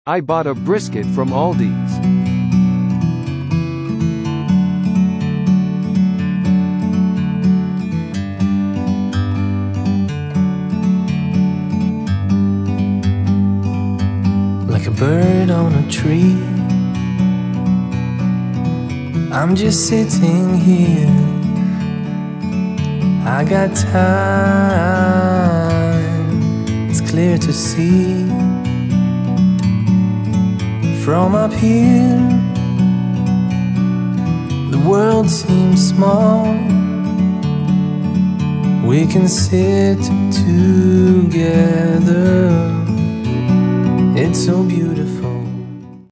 I bought a brisket from Aldi's. Like a bird on a tree, I'm just sitting here. I got time, it's clear to see. From up here, the world seems small. We can sit together, it's so beautiful.